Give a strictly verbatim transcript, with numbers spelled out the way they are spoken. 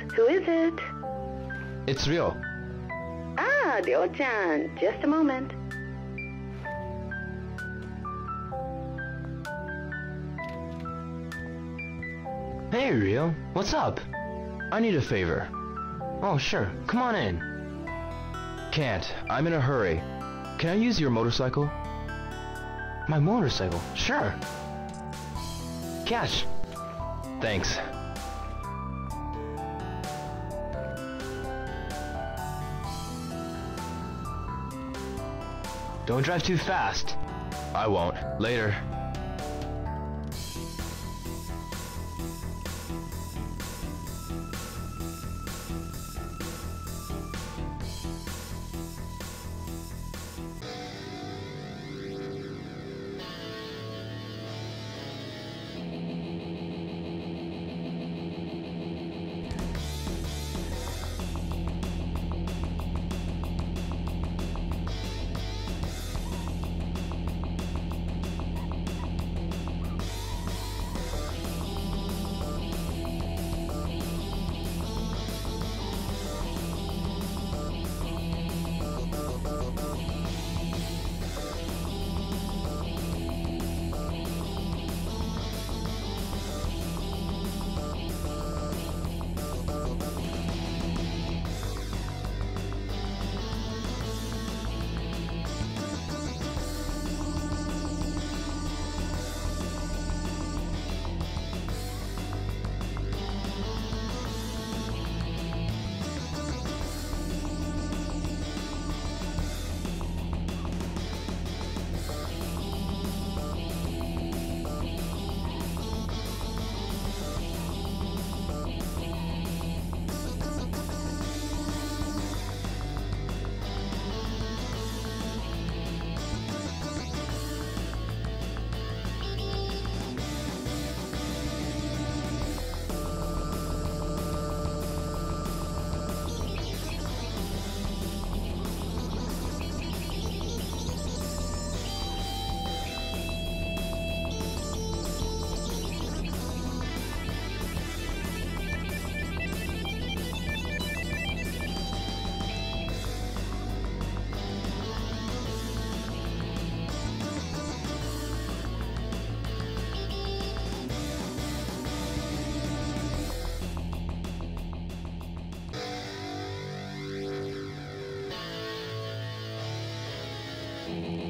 Who is it? It's Ryo. Ah, Ryo-chan. Just a moment. Hey, Ryo. What's up? I need a favor. Oh, sure. Come on in. Can't. I'm in a hurry. Can I use your motorcycle? My motorcycle? Sure. Cash. Thanks. Don't drive too fast. I won't. Later. Thank you.